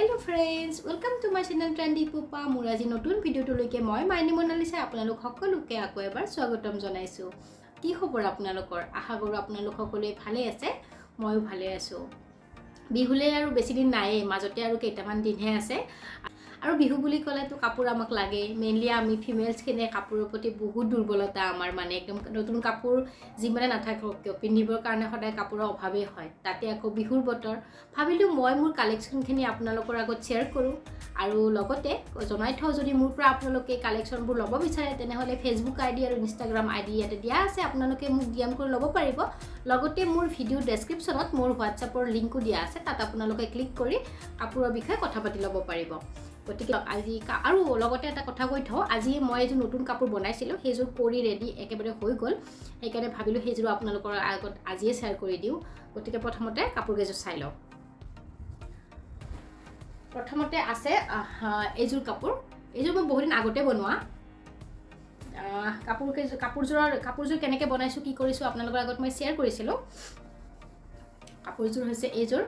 Hello friends, welcome to my channel Trendy Pupa. Muraji notun video to loike moi Maini Monalisa আপোনালোক সকলোকে আকৌ এবাৰ স্বাগতম জনাইছো। কি খবৰ আপোনালোকৰ? আশা কৰো আপোনালোক সকলোৱে ভালে আছে। মইও ভালে আছো। বিহুলে আৰু বেছি দিন নাই, মাজতে আৰু কেইটামান দিনহে আছে। আৰু বিহু বুলি ক'লে তো কাপোৰ আমাক লাগে। মেইনলি আমি ফিমেলস কিনে কাপোৰৰ প্ৰতি বহুত দুৰ্বলতা আমাৰ মানে একদম নতুন কাপোৰ যিমানে নাথাকক কিয় পিন্ধিবৰ কাৰণে সদায় কাপোৰৰ অভাৱে হয়। তাতে আকৌ বিহুৰ বতৰ ভাবিলো মই মোৰ কালেকশনখিনি আপোনালোকৰ আগত শেয়াৰ কৰো আৰু লগতে জনাই থওঁ যদি মোৰ পৰা আপোনালোকে কালেকশনবোৰ ল'ব বিচাৰে তেনেহলে ফেসবুক আইডি আৰু ইনষ্টাগ্ৰাম আইডি ইয়াতে দিয়া আছে, আপোনালোকে মোক ডিএম কৰি ল'ব পাৰিব। লগতে মোৰ ভিডিও ডেসক্ৰিপচনত মোৰ হোৱাটছআপৰ লিংকো দিয়া আছে, তাত আপোনালোকে ক্লিক কৰি কাপোৰৰ বিষয়ে কথা পাতি ল'ব পাৰিব। গতিকে আজি আৰু লগতে এটা কথা কৈ থওঁ, আজি মই এযোৰ নতুন কাপোৰ বনাইছিলোঁ, সেইযোৰ কৰি ৰেডি একেবাৰে হৈ গ'ল। সেইকাৰণে ভাবিলোঁ সেইযোৰ আপোনালোকৰ আগত আজিয়ে শ্বেয়াৰ কৰি দিওঁ। গতিকে প্ৰথমতে কাপোৰকেইযোৰ চাই লওঁ। প্ৰথমতে আছে এইযোৰ কাপোৰ। এইযোৰ মই বহুত দিন আগতে বনোৱা। কাপোৰযোৰ কেনেকৈ বনাইছোঁ কি কৰিছোঁ আপোনালোকৰ আগত মই শ্বেয়াৰ কৰিছিলোঁ। কাপোৰযোৰ হৈছে এইযোৰ।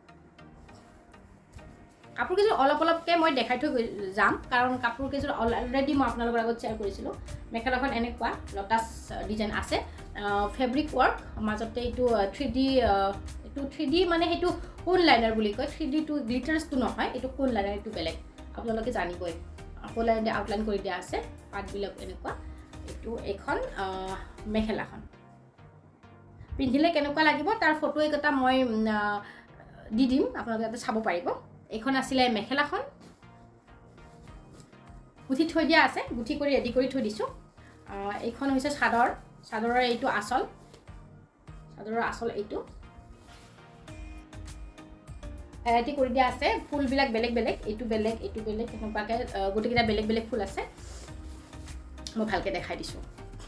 কাপোৰকেইযোৰ অলপকৈ মই দেখাই থৈ যাম, কাৰণ কাপোৰকেইযোৰ অলৰেডি মই আপোনালোকৰ আগত শ্বেয়াৰ কৰিছিলোঁ। মেখেলাখন এনেকুৱা লটাছ ডিজাইন আছে, ফেব্ৰিক ৱৰ্ক, মাজতে এইটো 3D মানে সেইটো কোন লাইনাৰ বুলি কয়। 3D টো গ্লিটাৰ্ছটো নহয়, এইটো কোন লাইনাৰ, এইটো বেলেগ আপোনালোকে জানিবই। কোন লাইনাৰ আউটলাইন কৰি দিয়া আছে, পাতবিলাক এনেকুৱা। এইখন মেখেলাখন পিন্ধিলে কেনেকুৱা লাগিব তাৰ ফটো এটা মই দি দিম, আপোনালোকে ইয়াতে চাব পাৰিব। এইখন আছিলে মেখেলাখন, গুঠি থৈ দিয়া আছে, গুঠি কৰি ৰেডি কৰি থৈ দিছোঁ। এইখন হৈছে চাদৰৰ এইটো আঁচল, এইটো ভেৰাইটি কৰি দিয়া আছে। ফুলবিলাক বেলেগ বেলেগ, এইটো বেলেগ এনেকুৱাকৈ গোটেইকেইটা বেলেগ বেলেগ ফুল আছে। মই ভালকৈ দেখাই দিছোঁ।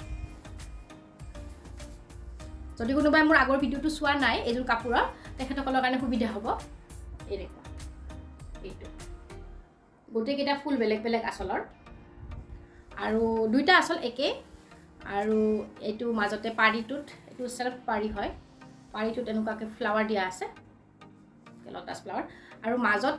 যদি কোনোবাই মোৰ আগৰ ভিডিঅ'টো চোৱা নাই এইযোৰ কাপোৰৰ, তেখেতসকলৰ কাৰণে সুবিধা হ'ব। এনেকুৱা এইটো গোটেইকেইটা ফুল বেলেগ বেলেগ আঁচলৰ, আৰু দুইটা আঁচল একেই। আৰু এইটো মাজতে পাৰিটোত, এইটো চেল্ফ পাৰি হয়, পাৰিটোত এনেকুৱাকৈ ফ্লাৱাৰ দিয়া আছে, লটাছ ফ্লাৱাৰ। আৰু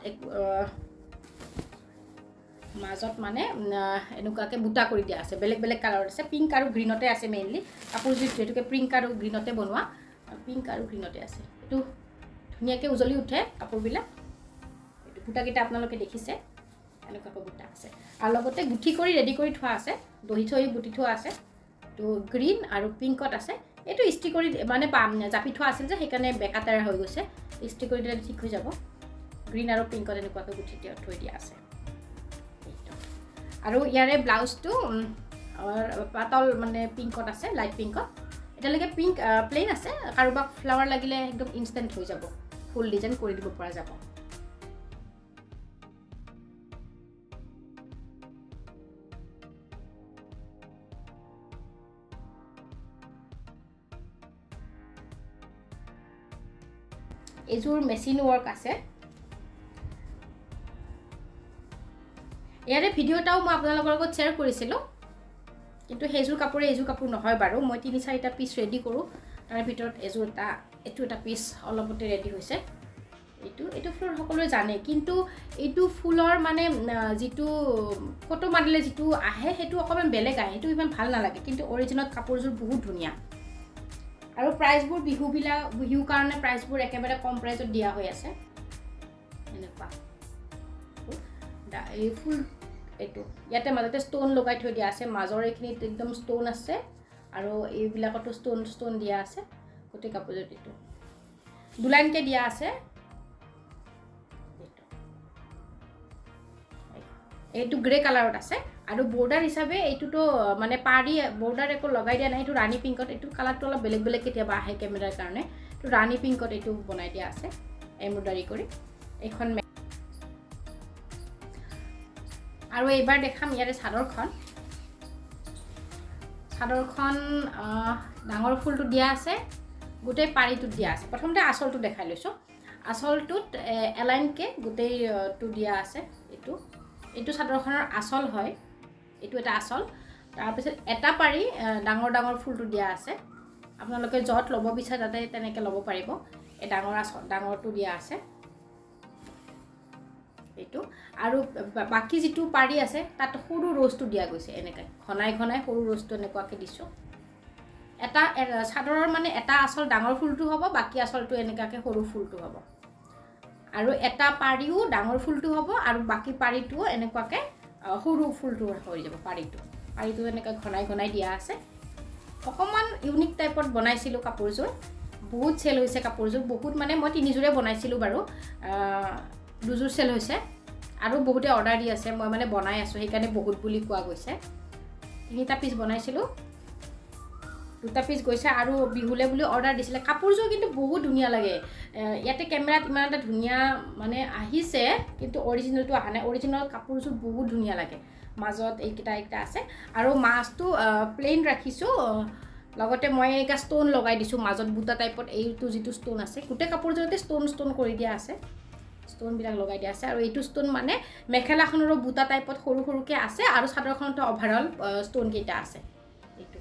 মাজত মানে এনেকুৱাকৈ বুটা কৰি দিয়া আছে, বেলেগ বেলেগ কালাৰত আছে। পিংক আৰু গ্ৰীণতে আছে মেইনলি কাপোৰযোৰ, যিহেতুকে পিংক আৰু গ্ৰীণতে বনোৱা, পিংক আৰু গ্ৰীণতে আছে। এইটো ধুনীয়াকৈ উজলি উঠে কাপোৰবিলাক। এইটো বুটাকেইটা আপোনালোকে দেখিছে, এনেকুৱাকৈ বুটা আছে। আৰু লগতে গুঠি কৰি ৰেডি কৰি থোৱা আছে, দহি চহি গুঠি থোৱা আছে। এইটো গ্ৰীণ আৰু পিংকত আছে। এইটো ইস্ত্ৰি কৰি মানে জাপি থোৱা আছিল যে, সেইকাৰণে বেকাটাৰা হৈ গৈছে। ইস্ত্ৰি কৰি দিলে ঠিক হৈ যাব। গ্ৰীণ আৰু পিংকত এনেকুৱাকৈ গুঠি থৈ দিয়া আছে। আৰু ইয়াৰে ব্লাউজটো পাতল মানে পিংকত আছে, লাইট পিংকত। এতিয়ালৈকে পিংক প্লেইন আছে, কাৰোবাক ফ্লাৱাৰ লাগিলে একদম ইনষ্টেণ্ট হৈ যাব, ফুল ডিজাইন কৰি দিব পৰা যাব। এইযোৰ মেচিন ৱৰ্ক আছে। ইয়াৰে ভিডিঅ' এটাও মই আপোনালোকৰ লগত শ্বেয়াৰ কৰিছিলোঁ, কিন্তু এইযোৰ কাপোৰ নহয় বাৰু। মই 3-4টা পিচ ৰেডি কৰোঁ, তাৰ ভিতৰত এইটো এটা পিচ অলপতে ৰেডি হৈছে। এইটো ফুল সকলোৱে জানে, কিন্তু এইটো ফুলৰ মানে যিটো ফটো মাৰিলে যিটো আহে সেইটো অকণমান বেলেগ আহে, সেইটো ইমান ভাল নালাগে। কিন্তু অৰিজিনেল কাপোৰযোৰ বহুত ধুনীয়া। আৰু প্ৰাইচবোৰ বিহুৰ কাৰণে প্ৰাইচবোৰ একেবাৰে কম প্ৰাইচত দিয়া হৈ আছে। এনেকুৱা এই ফুল, এইটো ইয়াতে মাজতে ষ্টোন লগাই থৈ দিয়া আছে, মাজৰ এইখিনিত একদম ষ্টোন আছে, আৰু এইবিলাকতো ষ্টোন দিয়া আছে। গোটেই কাপোৰযোৰ এইটো দুলাইনকৈ দিয়া আছে। এইটো গ্ৰে কালাৰত আছে, আৰু বৰ্ডাৰ হিচাপে এইটোতো মানে পাৰি বৰ্ডাৰ একো লগাই দিয়া নাই। এইটো ৰাণী পিংকত, এইটো কালাৰটো অলপ বেলেগ বেলেগ কেতিয়াবা আহে কেমেৰাৰ কাৰণে। এইটো ৰাণী পিংকত এইটো বনাই দিয়া আছে এমব্ৰইডাৰী কৰি। এইখন আৰু এইবাৰ দেখাম ইয়াৰে চাদৰখন ডাঙৰ ফুলটো দিয়া আছে, গোটেই পাৰিটোত দিয়া আছে। প্ৰথমতে আঁচলটো দেখাই লৈছোঁ। আঁচলটোত এলাইনকৈ গোটেইটো দিয়া আছে। এইটো চাদৰখনৰ আঁচল হয়, এইটো এটা আঁচল। তাৰপিছত এটা পাৰি ডাঙৰ ফুলটো দিয়া আছে। আপোনালোকে য'ত ল'ব বিচাৰে তাতে তেনেকৈ ল'ব পাৰিব। এই ডাঙৰটো দিয়া আছে। এইটো আৰু বাকি যেটো পাৰি আছে তাত সৰু ৰ'জটো দিয়া গৈছে এনেকৈ ঘনাই ঘনাই সৰু ৰ'জটো এনেকুৱাকৈ দিছোঁ এটা চাদৰৰ মানে এটা আসল ডাঙৰ ফুলটো হ'ব বাকি আসলটো এনেকুৱাকৈ সৰু ফুলটো হ'ব আৰু এটা পাৰিও ডাঙৰ ফুলটো হ'ব আৰু বাকি পাৰিটো এনেকুৱাকৈ সৰু ফুলটো হৈ যাব পাৰিটো এনেকৈ ঘনাই ঘনাই দিয়া আছে অকমান ইউনিক টাইপত বনাইছিলো কাপোৰযোৰ বহুত সেল হৈছে কাপোৰযোৰ বহুত মানে মই তিনিযোৰে বনাইছিলো বাৰু দুযোৰ সেল হৈছে আৰু বহুতে অৰ্ডাৰ দি আছে মই মানে বনাই আছো সেইকাৰণে বহুত বুলি কোৱা গৈছে তিনিটা পিস বনাইছিলো দুটা পিস গৈছে আৰু বিহুলে বুলি অৰ্ডাৰ দিছিলে কাপোৰযোৰ কিন্তু বহুত ধুনীয়া লাগে ইয়াতে কেমেৰাত ইমান এটা ধুনীয়া মানে আহিছে কিন্তু অৰিজিনেলটো আহা নাই অৰিজিনেল কাপোৰযোৰ বহুত ধুনীয়া লাগে মাজত এইকেইটা আছে আৰু মাছটো প্লেন ৰাখিছো লগতে মই এটা ষ্টোন লগাই দিছো মাজত বুটা টাইপত এইটো যেটো ষ্টোন আছে গুটে কাপোৰযোৰতে ষ্টোন কৰি দিয়া আছে ষ্টোন বিলাক লগাই দিয়া আছে আৰু এইটো ষ্টোন মানে মেখেলাখনৰ বুটা টাইপত সৰু সৰুকে আছে আৰু চাদৰখনত ওভাৰঅল ষ্টোন কেইটা আছে এইটো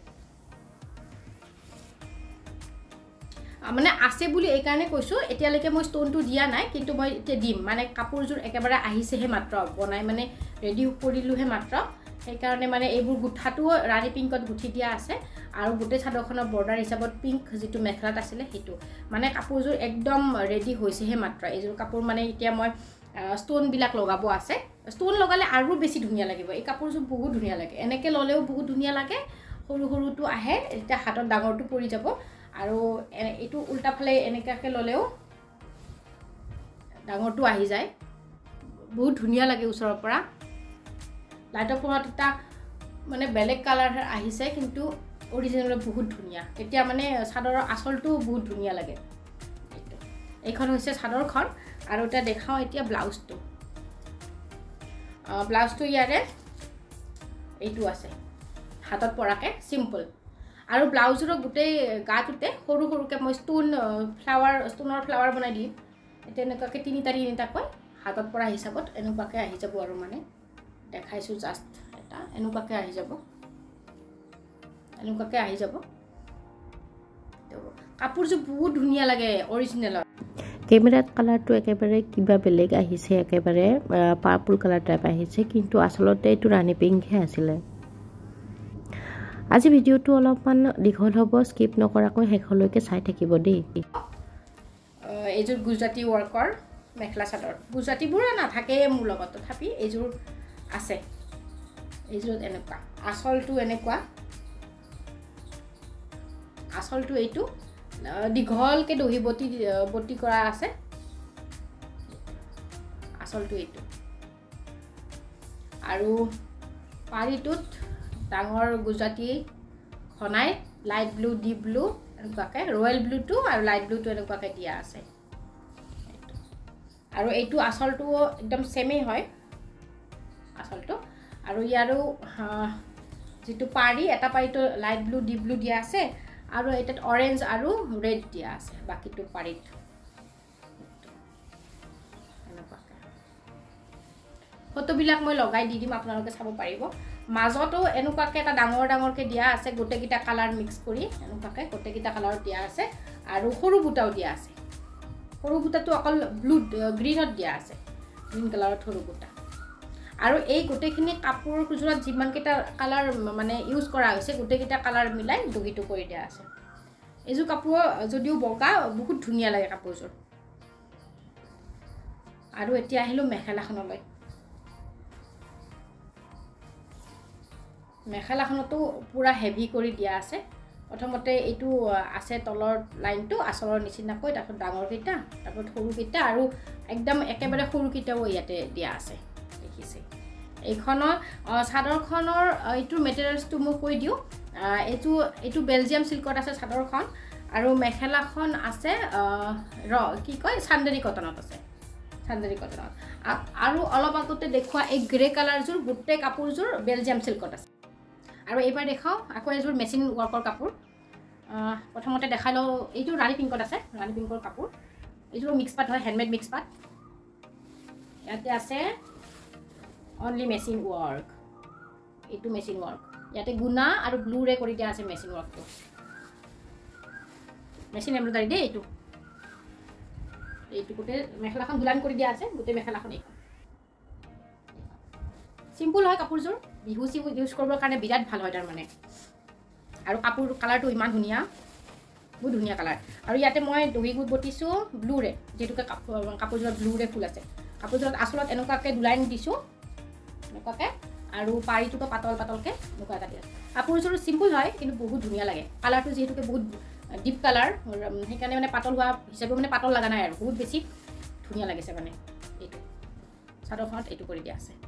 মানে আছে বুলি এই কাৰণে কৈছো এতিয়ালৈকে মই ষ্টোনটো দিয়া নাই কিন্তু মই এতিয়া দিম মানে কাপোৰযোৰ একেবাৰে আহিছেহে মাত্ৰ বনাই মানে ৰেডি কৰিলোহে মাত্ৰ সেই কাৰণে মানে এইবোৰ গুঠাটো ৰাণী পিংকত গুঠি দিয়া আছে আৰু গুটে চাদৰখনৰ বৰ্ডাৰ হিচাপত পিংক যেটো মেখেলাত আছিল হেতু মানে কাপোৰযোৰ একদম ৰেডি হৈছেহে মাত্ৰ এইযোৰ কাপোৰ মানে এতিয়া মই ষ্টোন বিলাক লগাব আছে ষ্টোন লগালে আৰু বেছি ধুনীয়া লাগিব এই কাপোৰযোৰ বহুত ধুনীয়া লাগে এনেকে ললেও বহুত ধুনীয়া লাগে সৰু সৰুটো আহে এটা হাতত ডাঙৰটো পৰি যাব আৰু এটো উল্টা ফালে এনেকাকে ললেও ডাঙৰটো আহি যায় বহুত ধুনীয়া লাগে ওচৰৰ পৰা লাইটৰ পোহৰত এটা মানে বেলেগ কালাৰ আহিছে কিন্তু অৰিজিনেল বহুত ধুনীয়া এতিয়া মানে চাদৰৰ আসলটো বহুত ধুনীয়া লাগে এইখন হৈছে চাদৰখন আৰু এটা দেখাও এতিয়া ব্লাউজটো ইয়াৰে এইটো আছে হাতত পৰাকে সিম্পল আৰু ব্লাউজৰ গুটে গাটোতে সৰু সৰুকে মই ষ্টোনৰ ফ্লাৱাৰ বনাই দিম এটা এনেকুৱাকে তিনিটাকৈ হাতত পৰা হিচাপত এনেকুৱাকে আহি যাব আৰু মানে দেখাইছো জাস্ট এটা এনেকুৱাকে আহি যাব কাপোৰযোৰ বহুত ধুনীয়া লাগে অৰিজিনেলৰ কেমেৰাত কালাৰটো একেবাৰে কিবা বেলেগ আহিছে একেবাৰে পাৰ্পল কালাৰ টাইপ আহিছে কিন্তু আসলতে এইটো ৰাণী পিংকহে আছিলে আজি ভিডিওটো অলপমান দীঘল হ'ব স্কিপ নকৰাকৈ শেষলৈকে চাই থাকিব দেই এইযোৰ গুজৰাটী ৱৰ্কৰ মেখেলা চাদৰ গুজৰাটীবোৰ নাথাকে মোৰ লগত তথাপি এইযোৰ আছে এইযোৰত এনেকুৱা আসলটো এইটো দীঘলকে দহি বটি কৰা আছে আসলটো এইটো আৰু পাৰিটোত ডাঙৰ গুজৰাটী খনাই লাইট ব্লু ডিপ ব্লু এনেকুৱাকে ৰয়েল ব্লুটো আৰু লাইট ব্লুটো এনেকুৱাকে দিয়া আছে আৰু এইটো আসলটো একদম সেমেই হয় আসলটো আৰু ইয়াৰো যেটো পাৰি এটা পাৰিটো লাইট ব্লু ডিপ ব্লু দিয়া আছে আৰু এটাত অৰেঞ্জ আৰু ৰেড দিয়া আছে বাকিটো পাৰিত ফটোবিলাক মই লগাই দি দিম আপোনালোকে চাব পাৰিব মাজতো এনেকুৱাকে এটা ডাঙৰকে দিয়া আছে গোটেকিটা কালাৰ মিক্স কৰি এনেকুৱাকে গোটেকিটা কালাৰ দিয়া আছে আৰু সৰু বুটাও দিয়া আছে সৰু বুটাটো অকল ব্লু গ্ৰীনত দিয়া আছে গ্ৰীন কালাৰত সৰু বুটা আৰু এই গোটেখিনি কাপোৰ কুজুৰত যিমান কেটা কালাৰ মানে ইউজ কৰা হৈছে গোটেকিটা কালাৰ মিলাই দহিটো কৰি দিয়া আছে এইযোৰ কাপোৰ যদিও বগা বহুত ধুনীয়া লাগে কাপোৰযোৰ আৰু এতিয়া আহিলো মেখেলাখনলৈ মেখেলাখনতো পুৰা হেভি কৰি দিয়া আছে প্ৰথমতে এইটো আছে তলৰ লাইনটো আসলৰ নিচিনাকৈ তাত ডাঙৰ কিটা তাত সৰু কিটা আৰু একদম একেবাৰে সৰু কিটাও ইয়াতে দিয়া আছে দেখিছে এইখনৰ চাদৰখনৰ এইটো মেটেৰিয়েলছটো মই কৈ দিও এইটো বেলজিয়াম সিল্কত আছে চাদৰখন আৰু মেখেলাখন আছে কি কয় চান্দেৰী কটনত আছে আৰু অলপ আগতে দেখুৱা এই গ্ৰে কালাৰযোৰ গুটে কাপোৰযোৰ বেলজিয়াম সিল্কত আছে আৰু এইবাৰ দেখাও আকৌ এযোৰ মেচিন ৱৰ্কৰ কাপোৰ প্ৰথমতে দেখালো এইটো ৰাণী পিংকত আছে ৰাণী পিংকৰ কাপোৰ এইযোৰ মিক্স পাট হয় হ্যান্ডমেড মিক্স পাট ইয়াতে আছে অনলি মেচিন ৱৰ্ক এইটো মেচিন ৱৰ্ক ইয়াতে গুনা আৰু ব্লু ৰে কৰি দিয়া আছে মেচিন ৱৰ্কটো মেচিন এমব্ৰয়ডাৰী দে এইটো গোটে মেখেলাখন দুলান কৰি দিয়া আছে গোটে মেখেলাখন এইখন সিম্পল হয় কাপোৰযোৰ বিহু ইউজ কৰিবৰ কাৰণে বিৰাট ভাল হয় তাৰমানে আৰু কাপোৰ কালাৰটো ইমান ধুনীয়া বহুত ধুনীয়া কালাৰ আৰু ইয়াতে মই দহি গোট বটিছোঁ ব্লুৰে যেহেতুকে কাপোৰযোৰত ব্লুৰে ফুল আছে কাপোৰযোৰত আচলত এনেকুৱাকৈ দুলাইন দিছোঁ এনেকুৱাকৈ আৰু পাৰিটোতো পাতল পাতলকৈ এনেকুৱা এটা দিয়া কাপোৰযোৰ চিম্পল হয় কিন্তু বহুত ধুনীয়া লাগে কালাৰটো যিহেতুকে বহুত ডিপ কালাৰ সেইকাৰণে মানে পাতল হোৱা হিচাপে মানে পাতল লগা নাই আৰু বহুত বেছি ধুনীয়া লাগিছে মানে এইটো চাদৰখনত এইটো কৰি দিয়া আছে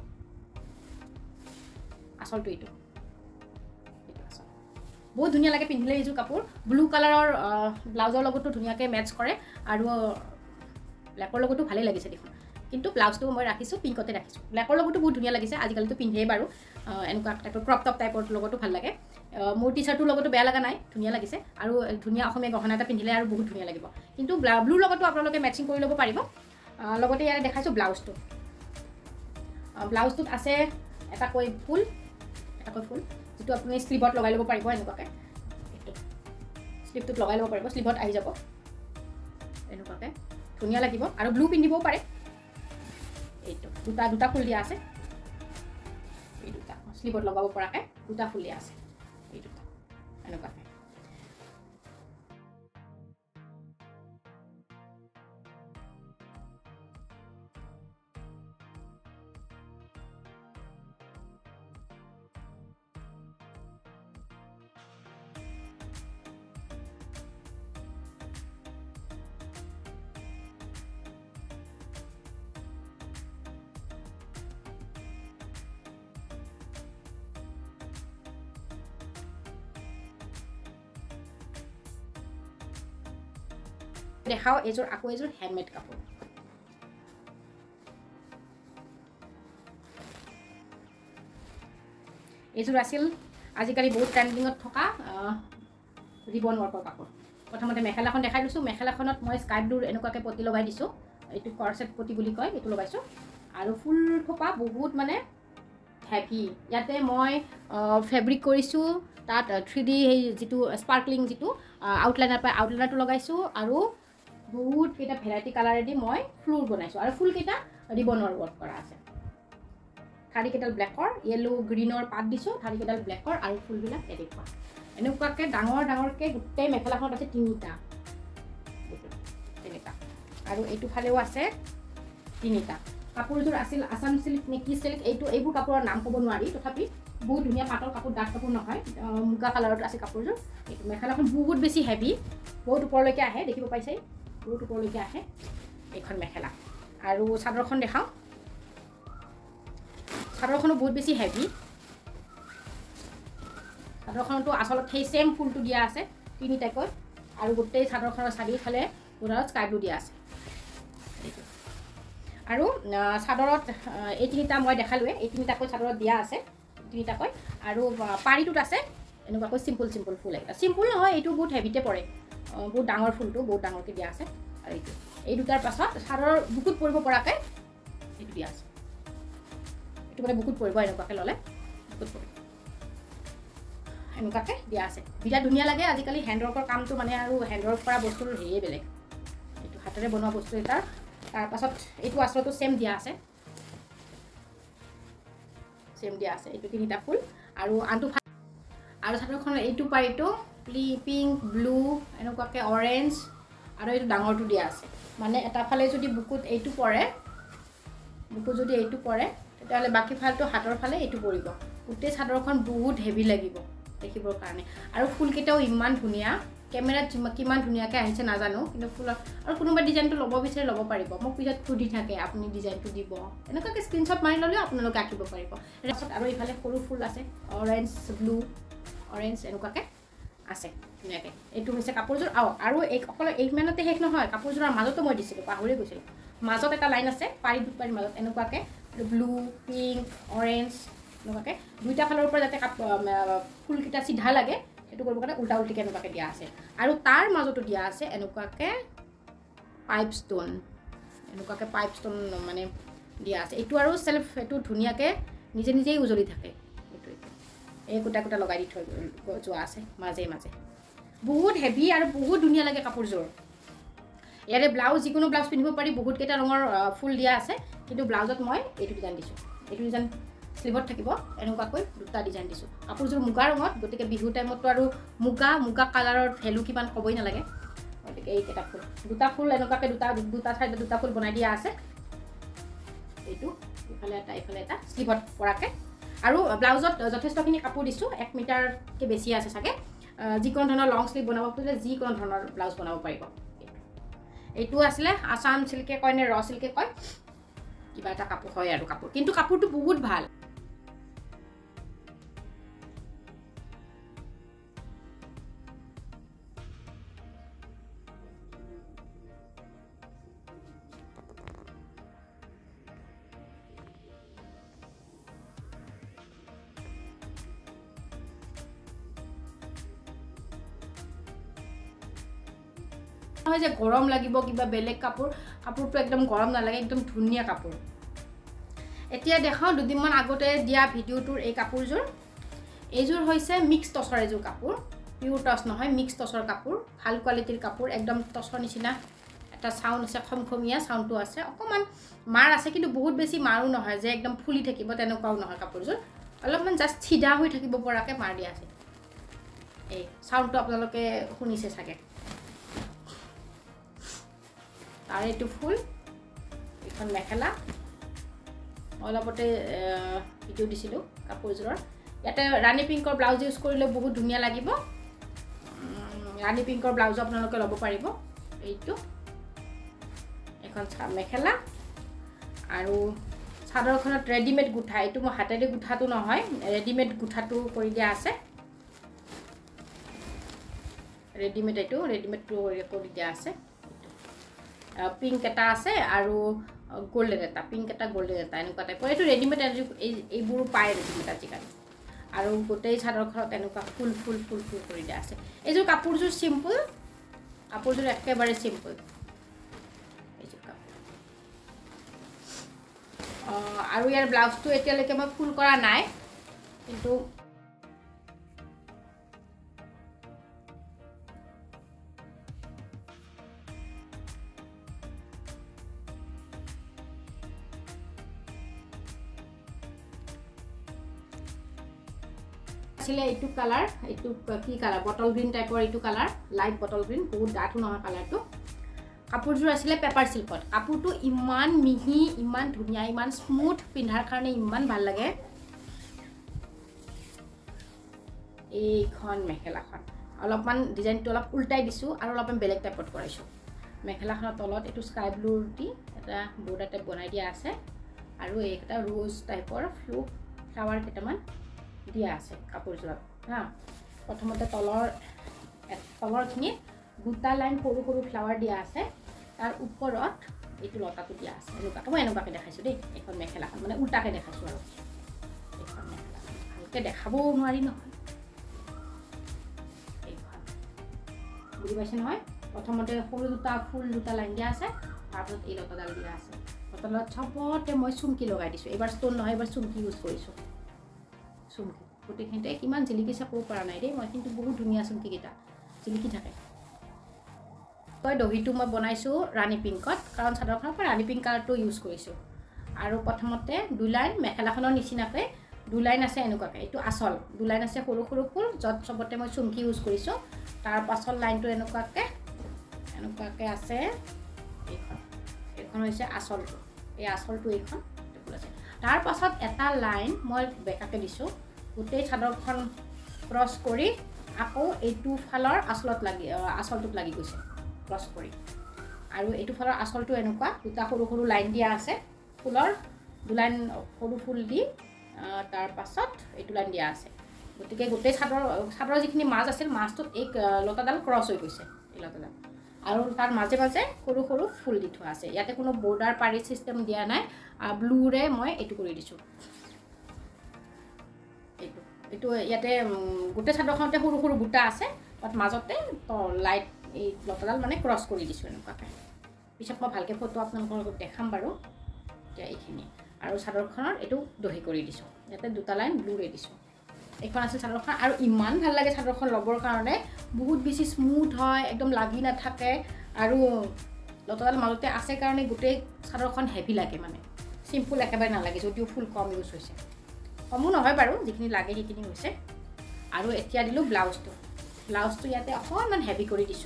আচলটো এইটো আচল বহুত ধুনীয়া লাগে পিন্ধিলে এইযোৰ কাপোৰ ব্লু কালাৰৰ ব্লাউজৰ লগতো ধুনীয়াকৈ মেটচ কৰে আৰু ব্লেকৰ লগতো ভালেই লাগিছে দেখোন কিন্তু ব্লাউজটো মই ৰাখিছোঁ পিংকতে ৰাখিছোঁ ব্লেকৰ লগতো বহুত ধুনীয়া লাগিছে আজিকালিতো পিন্ধেই বাৰু এনেকুৱা টাইপৰ ক্ৰপ টপ টাইপৰ লগতো ভাল লাগে মোৰ টি চাৰ্টটোৰ লগতো বেয়া লগা নাই ধুনীয়া লাগিছে আৰু ধুনীয়া অসমীয়া গহনা এটা পিন্ধিলে আৰু বহুত ধুনীয়া লাগিব কিন্তু ব্লুৰ লগতো আপোনালোকে মেচিং কৰি ল'ব পাৰিব লগতে ইয়াতে দেখাইছোঁ ব্লাউজটোত আছে এটাকৈ ফুল যিটো আপুনি স্লিভত লগাই ল'ব পাৰিব এনেকুৱাকৈ এইটো স্লিভটোত লগাই ল'ব পাৰিব স্লিভত আহি যাব এনেকুৱাকৈ ধুনীয়া লাগিব আৰু ব্লু পিন্ধিবও পাৰে এইটো দুটা ফুল দিয়া আছে এই দুটা স্লিভত লগাব পৰাকৈ দুটা ফুল দিয়া আছে এই দুটা এনেকুৱাকৈ দেখাও এযোৰ আকৌ এযোৰ হেণ্ডমেড কাপোৰ এইযোৰ আছিল আজিকালি বহুত ট্ৰেণ্ডিঙত থকা ৰিবন ৱৰ্কৰ কাপোৰ প্ৰথমতে মেখেলাখন দেখাই দিছোঁ মেখেলাখনত মই স্কাই ব্লুৰ এনেকুৱাকৈ পতি লগাই দিছোঁ এইটো কৰছেট পতি বুলি কয় এইটো লগাইছোঁ আৰু ফুল থোপা বহুত মানে হেভি ইয়াতে মই ফেব্ৰিক কৰিছোঁ তাত 3D সেই যিটো স্পাৰ্কলিং যিটো আউটলাইনাৰ পাই আউটলাইনাৰটো লগাইছোঁ আৰু বহুত কেইটা ভেৰাইটি কালাৰেদি মই ফ্লোৰ বনাইছোঁ আৰু ফুলকেইটা ৰিবনৰ ৱৰ্ক কৰা আছে ঠাৰিকেইডাল ব্লেকৰ য়েলো গ্ৰীণৰ পাত দিছোঁ ঠাৰিকেইডাল ব্লেকৰ আৰু ফুলবিলাক এনেকুৱাকৈ ডাঙৰকৈ গোটেই মেখেলাখনত আছে তিনিটা আৰু এইটো ফালেও আছে তিনিটা কাপোৰযোৰ আছিল আছাম চিল্ক নেকি চিল্ক এইবোৰ কাপোৰৰ নাম ক'ব নোৱাৰি তথাপি বহুত ধুনীয়া পাতল কাপোৰ ডাঠ কাপোৰ নহয় মুগা কালাৰত আছে কাপোৰযোৰ এইটো মেখেলাখন বহুত বেছি হেভি বহুত ওপৰলৈকে আহে দেখিব পাইছে বহুত ওপৰলৈকে আহে এইখন মেখেলা আৰু চাদৰখন দেখাওঁ চাদৰখনো বহুত বেছি হেভি চাদৰখনতো আচলত সেই ছেম ফুলটো দিয়া আছে তিনিটাকৈ আৰু গোটেই চাদৰখনৰ চাৰিওফালে পুৰাত স্কাই ব্লু দিয়া আছে আৰু চাদৰত এই তিনিটা মই দেখালোৱে এই তিনিটাকৈ চাদৰত দিয়া আছে তিনিটাকৈ আৰু পাৰিটোত আছে এনেকুৱাকৈ চিম্পল ফুল এটা চিম্পল নহয় এইটো বহুত হেভিতে পৰে বহুত ডাঙৰ ফুলটো বহুত ডাঙৰকৈ দিয়া আছে আৰু এই দুটাৰ পাছত চাদৰৰ বুকুত পৰিব পৰাকৈ এইটো দিয়া আছে এইটো মানে বুকুত পৰিব এনেকুৱাকৈ ল'লে বুকুত পৰিব এনেকুৱাকৈ দিয়া আছে বিৰাট ধুনীয়া লাগে আজিকালি হেণ্ডৱৰ্কৰ কামটো মানে আৰু হেণ্ডৱৰ্ক কৰা বস্তুৰ হেৰিয়ে বেলেগ এইটো হাতেৰে বনোৱা বস্তু এটাৰ তাৰপাছত এইটো আচলতে ছেম দিয়া আছে এইটো তিনিটা ফুল আৰু আনটো আৰু চাদৰখনৰ এইটো পাৰিটো পিংক ব্লু এনেকুৱাকৈ অৰেঞ্জ আৰু এইটো ডাঙৰটো দিয়া আছে মানে এটা ফালে যদি বুকুত এইটো পৰে তেতিয়াহ'লে বাকী ফালটো হাতৰ ফালে এইটো পৰিব গোটেই চাদৰখন বহুত হেভি লাগিব দেখিবৰ কাৰণে আৰু ফুলকেইটাও ইমান ধুনীয়া কেমেৰাত কিমান ধুনীয়াকৈ আহিছে নাজানো কিন্তু ফুলৰ আৰু কোনোবা ডিজাইনটো ল'ব বিচাৰে ল'ব পাৰিব মোক পিছত সুধি থাকে আপুনি ডিজাইনটো দিব এনেকুৱাকৈ স্ক্ৰীনশ্বট মাৰি ল'লেও আপোনালোকে আঁকিব পাৰিব তাৰপিছত আৰু এইফালে সৰু ফুল আছে অৰেঞ্জ ব্লু অৰেঞ্জ এনেকুৱাকৈ আছে ধুনীয়াকৈ এইটো হৈছে কাপোৰযোৰ আৰু অকল ইমানতে শেষ নহয় কাপোৰযোৰৰ মাজতো মই দিছিলোঁ পাহৰি গৈছিলোঁ মাজত এটা লাইন আছে পাৰিৰ মাজত এনেকুৱাকৈ ব্লু পিংক অৰেঞ্জ এনেকুৱাকৈ দুইটা ফালৰ পৰা যাতে ফুলকেইটা চিধা লাগে সেইটো কৰিব কাৰণে উল্টা উল্টিকৈ এনেকুৱাকৈ দিয়া আছে আৰু তাৰ মাজতো দিয়া আছে এনেকুৱাকৈ পাইপ ষ্ট'ন মানে দিয়া আছে এইটো আৰু চেল্ফ এইটো ধুনীয়াকৈ নিজেই উজলি থাকে এই কুটা লগাই দি থৈ যোৱা আছে মাজে বহুত হেভি আৰু বহুত ধুনীয়া লাগে কাপোৰযোৰ ইয়াৰে ব্লাউজ যিকোনো ব্লাউজ পিন্ধিব পাৰি বহুতকেইটা ৰঙৰ ফুল দিয়া আছে কিন্তু ব্লাউজত মই এইটো ডিজাইন দিছোঁ এইটো ডিজাইন স্লিভত থাকিব এনেকুৱাকৈ দুটা ডিজাইন দিছোঁ কাপোৰযোৰ মুগা ৰঙত গতিকে বিহু টাইমতো আৰু মুগা কালাৰৰ ভেলু কিমান ক'বই নালাগে গতিকে এইকেইটা ফুল দুটা ফুল এনেকুৱাকৈ দুটা চাইডত দুটা ফুল বনাই দিয়া আছে এইটো ইফালে এটা স্লিভত পৰাকৈ আৰু ব্লাউজত যথেষ্টখিনি কাপোৰ দিছোঁ 1 মিটাৰকৈ বেছি আছে চাগে যিকোনো ধৰণৰ লং স্লিভ বনাব খুজিলে যিকোনো ধৰণৰ ব্লাউজ বনাব পাৰিব এইটো আছিলে আসাম সিল্কে কয় নে ৰ সিল্কে কয় কিবা এটা কাপোৰ হয় আৰু কাপোৰ কিন্তু কাপোৰটো বহুত ভাল হয় যে গৰম লাগিব কিবা বেলেগ কাপোৰটো একদম গৰম নালাগে একদম ধুনীয়া কাপোৰ এতিয়া দেখাও দুদিনমান আগতে দিয়া ভিডিওটোৰ এই কাপোৰযোৰ এইযোৰ হৈছে মিক্স টছৰ এযোৰ কাপোৰ পিউৰ টছ নহয় মিক্স টছৰ কাপোৰ ভাল কোৱালিটিৰ কাপোৰ একদম টছৰ নিচিনা এটা সাউন্ড আছে খমখমীয়া সাউন্ডটো আছে অকমান মাৰ আছে কিন্তু বহুত বেছি মাৰো নহয় যে একদম ফুলি থাকিব তেনেকুৱাও নহয় কাপোৰযোৰ অলপমান জাস্ট চিধা হৈ থাকিব পৰাকে মাৰ দিয়া আছে এই সাউন্ডটো আপোনালোকে শুনিছে চাগে আর এইটো ফুল এখন মেখেলা অলপতে ভিডিও দিছিলোঁ কাপোৰযোৰৰ ইয়াতে ৰাণী পিংকৰ ব্লাউজ ইউজ কৰিলে বহুত ধুনীয়া লাগিব ৰাণী পিংকৰ ব্লাউজ আপোনালোকে ল'ব পাৰিব এইটো এখন মেখেলা আৰু চাদৰখনত ৰেডিমেড গুঠা এইটো মই হাতেৰে গুঠাটো নহয় ৰেডিমেড গুঠাটো কৰি দিয়া আছে ৰেডিমেডটো কৰি দিয়া আছে পিংক এটা আছে আৰু গোল্ডেন এটা পিংক এটা গোল্ডেন এটা এনেকুৱা টাইপৰ এইটো ৰেডিমেড এইবোৰো পায় ৰেডিমেড আজিকালি আৰু গোটেই চাদৰখনত এনেকুৱা ফুল কৰি দিয়া আছে এইযোৰ কাপোৰযোৰ চিম্পল কাপোৰযোৰ একেবাৰে চিম্পল এইযোৰ কাপোৰ আৰু ইয়াৰ ব্লাউজটো এতিয়ালৈকে মই ফুল কৰা নাই কিন্তু আসলে এইটো কালার এইটো কি কালার বটল গ্রিন টাইপৰ এইটো কালার লাইট বটল গ্রিন বহুত ডাঠো নহয় কালারটো কাপোৰযোৰ আসলে পেপাৰ সিল্কত কাপোৰটো ইমান মিহি ইমান ধুনীয়া ইমান স্মুথ পিন্ধাৰ কাৰণে ইমান ভাল লাগে এইখন মেখেলাখন অলপমান ডিজাইনটো অলপ উল্টাই দিছো আৰু অলপমান বেলেগ টাইপত কৰাইছো মেখেলাখনৰ তলত এইটো স্কাই ব্লু দি এটা বৰ্ডাৰ টাইপ বনাই দিয়া আছে আৰু এইটা ৰ'জ টাইপৰ ফ্লাৱাৰ কেইটামান দিয়া আছে কাপোৰযোৰত হা প্ৰথমতে তলৰখিনি দুটা লাইন সৰু ফ্লাৱাৰ দিয়া আছে তাৰ ওপৰত এইটো লতাটো দিয়া আছে এনেকুৱাকে দেখাইছো দেই এখন মেখেলাখন মানে উল্টাকে দেখাইছো আৰু এখন মেখেলা ভালকে দেখাবও নোৱাৰি নহয় এইখন বুজি পাইছে নহয় প্ৰথমতে সৰু দুটা লাইন দিয়া আছে তাৰপিছত এই লতাডাল দিয়া আছে লতাডালত চবতে মই চুমকি লগাই দিছো এবাৰ ষ্টন নহয় এবাৰ চুমকি ইউজ কৰিছো চুমকি গোটেইখিনিতে কিমান জিলিকিছে ক'ব পৰা নাই দেই মই কিন্তু বহুত ধুনীয়া চুমকিকেইটা জিলিকি থাকে দহিটো মই বনাইছোঁ ৰাণী পিংকত কাৰণ চাদৰখনৰ পৰা ৰাণী পিংক কালাৰটো ইউজ কৰিছোঁ আৰু প্ৰথমতে দুলাইন মেখেলাখনৰ নিচিনাকৈ দুলাইন আছে এনেকুৱাকৈ এইটো আচল দুলাইন আছে সৰু ফুল য'ত চবতে মই চুমকি ইউজ কৰিছোঁ তাৰ পাছৰ লাইনটো এনেকুৱাকৈ আছে এইখন হৈছে আচলটো এই আচলটো এইখন আছে তাৰ পাছত এটা লাইন মই বেকাকে দিছোঁ গোটেই চাদৰখন ক্ৰছ কৰি আকৌ এইটো ফালৰ আচলটোত লাগি গৈছে ক্ৰছ কৰি আৰু এইটো ফালৰ আচলটো এনেকুৱা দুটা সৰু লাইন দিয়া আছে ফুলৰ দুলাইন সৰু ফুল দি তাৰ পাছত এইটো লাইন দিয়া আছে গতিকে গোটেই চাদৰ যিখিনি মাছ আছিল মাছটোত এই লতাডাল ক্ৰছ হৈ গৈছে এই লতাডাল আৰু তাৰ মাজে সৰু ফুল দি থোৱা আছে ইয়াতে কোনো বৰ্ডাৰ পাৰি সিস্টেম দিয়া নাই ব্লুৰে মই এইটো কৰি দিছোঁ এইটো ইয়াতে গোটেই চাদৰখনতে সৰু বুটা আছে তাত মাজতে লাইট এই লতাডাল মানে ক্ৰছ কৰি দিছোঁ এনেকুৱাকৈ পিছত মই ভালকৈ ফটো আপোনালোকক দেখাম বাৰু এতিয়া এইখিনি আৰু চাদৰখনত এইটো দহি কৰি দিছোঁ ইয়াতে দুটা লাইন ব্লুৰে দিছোঁ এইখন আছে চাদৰখন আৰু ইমান ভাল লাগে চাদৰখন ল'বৰ কাৰণে বহুত বেছি স্মুথ হয় একদম লাগি নাথাকে আৰু লতাডাল মাজতে আছে কাৰণে গোটেই চাদৰখন হেভি লাগে মানে চিম্পল একেবাৰে নালাগে যদিও ফুল কম ইউজ হৈছে কমো নহয় বাৰু যিখিনি লাগে সেইখিনি হৈছে আৰু এতিয়া দিলো ব্লাউজটো ইয়াতে অকণমান হেভি কৰি দিছো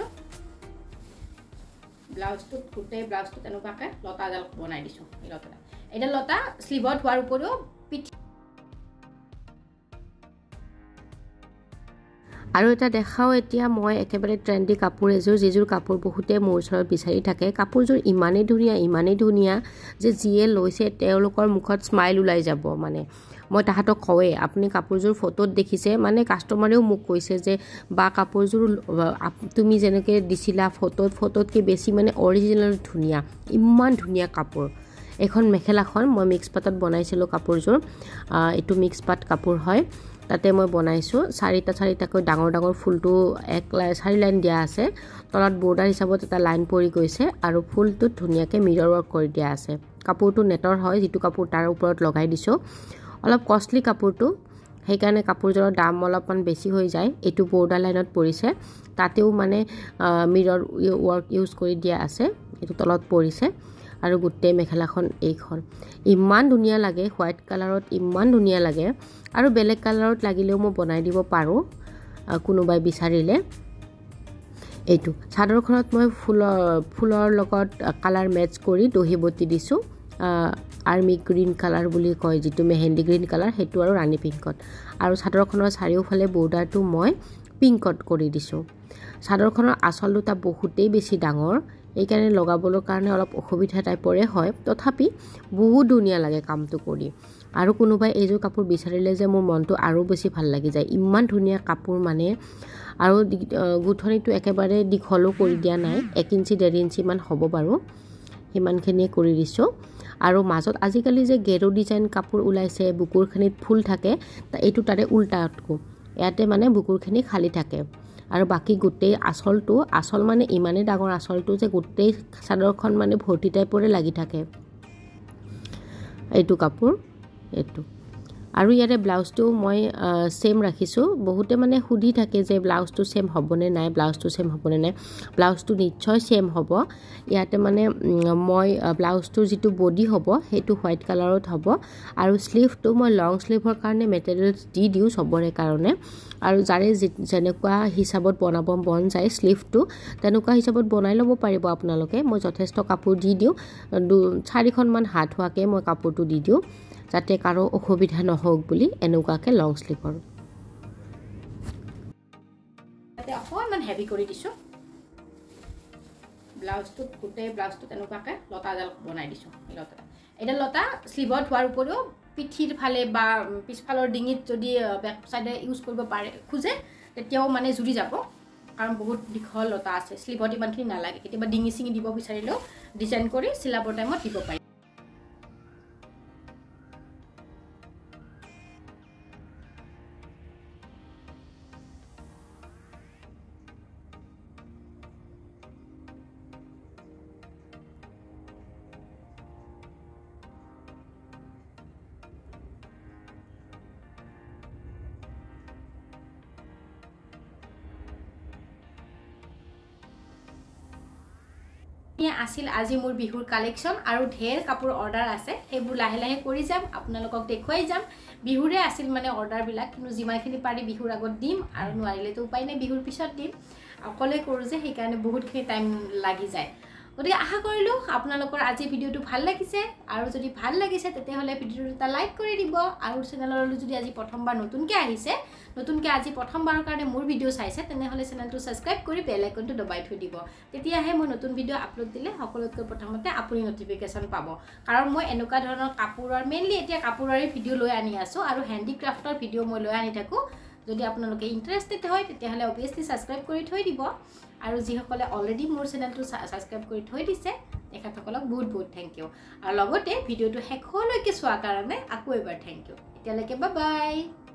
ব্লাউজটো গোটেই ব্লাউজটো তেনেকুৱাকে লতাডাল বনাই দিছো এই লতাডাল এটা লতা স্লিভত হোৱাৰ উপৰিও পিঠি আৰু এটা দেখাও এতিয়া মই একেবাৰে ট্ৰেন্ডি কাপোৰ এযোৰ যিযোৰ কাপোৰ বহুতে মোৰ ওচৰত বিচাৰি থাকে কাপোৰযোৰ ইমানেই ধুনীয়া যে যিয়ে লৈছে তেওঁলোকৰ মুখত স্মাইল ওলাই যাব মানে মই তাহাঁতক কওঁৱে আপুনি কাপোৰযোৰ ফটোত দেখিছে মানে কাষ্টমাৰেও মোক কৈছে যে বা কাপোৰযোৰ তুমি যেনেকৈ দিছিলা ফটোতকৈ বেছি মানে অৰিজিনেল ধুনীয়া ইমান ধুনীয়া কাপোৰ এখন মেখেলাখন মই মিক্স পাটত বনাইছিলোঁ কাপোৰযোৰ এইটো মিক্স পাট কাপোৰ হয় তাতে মই বনাইছোঁ চাৰিটাকৈ ডাঙৰ ফুলটো 4 লাইন দিয়া আছে তলত বৰ্ডাৰ হিচাপত এটা লাইন পৰি গৈছে আৰু ফুলটোত ধুনীয়াকৈ মিৰৰ ৱৰ্ক কৰি দিয়া আছে কাপোৰটো নেটৰ হয় যিটো কাপোৰ তাৰ ওপৰত লগাই দিছোঁ অলপ কষ্টলি কাপোৰটো সেইকাৰণে কাপোৰযোৰৰ দাম অলপমান বেছি হৈ যায় এইটো বৰ্ডাৰ লাইনত পৰিছে তাতেও মানে মিৰৰ ৱৰ্ক ইউজ কৰি দিয়া আছে এইটো তলত পৰিছে আৰু গোটেই মেখেলাখন এইখন ইমান ধুনীয়া লাগে হোৱাইট কালাৰত ইমান ধুনীয়া লাগে আৰু বেলেগ কালাৰত লাগিলেও মই বনাই দিব পাৰোঁ কোনোবাই বিচাৰিলে এইটো চাদৰখনত মই ফুলৰ লগত কালাৰ মেচ কৰি দহি বটি দিছোঁ আৰ্মি গ্ৰীণ কালাৰ বুলি কয় যিটো মেহেন্দি গ্ৰীণ কালাৰ সেইটো আৰু ৰাণী পিংকত আৰু চাদৰখনৰ চাৰিওফালে বৰ্ডাৰটো মই পিংকত কৰি দিছোঁ চাদৰখনৰ আঁচল দুটা বহুতেই বেছি ডাঙৰ এইকাৰণে লগাবৰ কাৰণে অলপ অসুবিধা টাইপৰে হয় তথাপি বহুত ধুনীয়া লাগে কামটো কৰি আৰু কোনোবাই এইযোৰ কাপোৰ বিচাৰিলে যে মোৰ মনটো আৰু বেছি ভাল লাগি যায় ইমান ধুনীয়া কাপোৰ মানে আৰু গুঠনিটো একেবাৰে দীঘলো কৰি দিয়া নাই 1 ইঞ্চি 1.5 ইঞ্চি মান হ'ব বাৰু সিমানখিনিয়ে কৰি দিছোঁ আৰু মাজত আজিকালি যে গেৰো ডিজাইন কাপোৰ ওলাইছে বুকুৰখিনিত ফুল থাকে এইটো তাৰে উল্টাতকো ইয়াতে মানে বুকুৰখিনি খালী থাকে আৰু বাকি গোটেই আঁচল মানে ইমানেই ডাঙৰ আঁচলটো যে গোটেই চাদৰখন মানে ভৰ্তি টাইপৰে লাগি থাকে এইটো কাপোৰ এইটো আৰু ইয়াৰে ব্লাউজটো মই সেম ৰাখিছোঁ বহুতে মানে সুধি থাকে যে ব্লাউজটো সেম হ'বনে নাই ব্লাউজটো নিশ্চয় সেম হ'ব ইয়াতে মানে মই ব্লাউজটোৰ যিটো বডি হ'ব সেইটো হোৱাইট কালাৰত হ'ব আৰু স্লিভটো মই লং স্লিভৰ কাৰণে মেটেৰিয়েলছ দি দিওঁ চবৰে কাৰণে আৰু যাৰে যেনেকুৱা হিচাপত বনাব মন যায় স্লিভটো তেনেকুৱা হিচাপত বনাই ল'ব পাৰিব আপোনালোকে মই যথেষ্ট কাপোৰ দি দিওঁ 4খন মান হাত হোৱাকৈ মই কাপোৰটো দি দিওঁ যাতে কাৰো অসুবিধা নহওক বুলি এনেকুৱাকৈ লং স্লিভৰ ইয়াতে অকণমান হেভি কৰি দিছোঁ ব্লাউজটো গোটেই ব্লাউজটো তেনেকুৱাকৈ লতাডাল বনাই দিছোঁ এটা লতা স্লিভত হোৱাৰ উপৰিও পিঠিৰ ফালে বা পিছফালৰ ডিঙিত যদি বেক চাইডে ইউজ কৰিব পাৰে খোজে তেতিয়াও মানে জুৰি যাব কাৰণ বহুত দীঘল লতা আছে স্লিভত ইমানখিনি নালাগে কেতিয়াবা ডিঙি চিঙি দিব বিচাৰিলেও ডিজাইন কৰি চিলাবৰ টাইমত দিব পাৰি আছিল আজি মোৰ বিহুৰ কালেকশ্যন আৰু ঢেৰ কাপোৰ অৰ্ডাৰ আছে সেইবোৰ লাহে লাহে কৰি যাম আপোনালোকক দেখুৱাই যাম বিহুৰে আছিল মানে অৰ্ডাৰবিলাক কিন্তু যিমানখিনি পাৰি বিহুৰ আগত দিম আৰু নোৱাৰিলেতো উপায় নাই বিহুৰ পিছত দিম অকলে কৰোঁ যে সেইকাৰণে বহুতখিনি টাইম লাগি যায় গতিকে আশা কৰিলোঁ আপোনালোকৰ আজি ভিডিঅ'টো ভাল লাগিছে আৰু যদি ভাল লাগিছে তেতিয়াহ'লে ভিডিঅ'টো এটা লাইক কৰি দিব আৰু চেনেললৈ যদি আজি প্ৰথমবাৰ নতুনকৈ আহিছে আজি প্ৰথমবাৰৰ কাৰণে মোৰ ভিডিঅ' চাইছে তেনেহ'লে চেনেলটো ছাবস্ক্ৰাইব কৰি বেল আইকনটো দবাই থৈ দিব তেতিয়াহে মই নতুন ভিডিঅ' আপলোড দিলে সকলোতকৈ প্ৰথমতে আপুনি নটিফিকেশ্যন পাব কাৰণ মই এনেকুৱা ধৰণৰ কাপোৰৰ মেইনলি এতিয়া কাপোৰৰে ভিডিঅ' লৈ আনি আছোঁ আৰু হেণ্ডিক্ৰাফ্টৰ ভিডিঅ' মই লৈ আনি থাকোঁ যদি আপোনালোকে ইণ্টাৰেষ্টেড হয় তেতিয়াহ'লে অবভিয়াছলি ছাবস্ক্ৰাইব কৰি থৈ দিব আৰু যিসকলে অলৰেডি মোৰ চেনেলটো ছাবস্ক্ৰাইব কৰি থৈ দিছে তেখেতসকলক বহুত বহুত থেংক ইউ আৰু লগতে ভিডিঅ'টো শেষলৈকে চোৱাৰ কাৰণে আকৌ এবাৰ থেংক ইউ এতিয়ালৈকে বাই বাই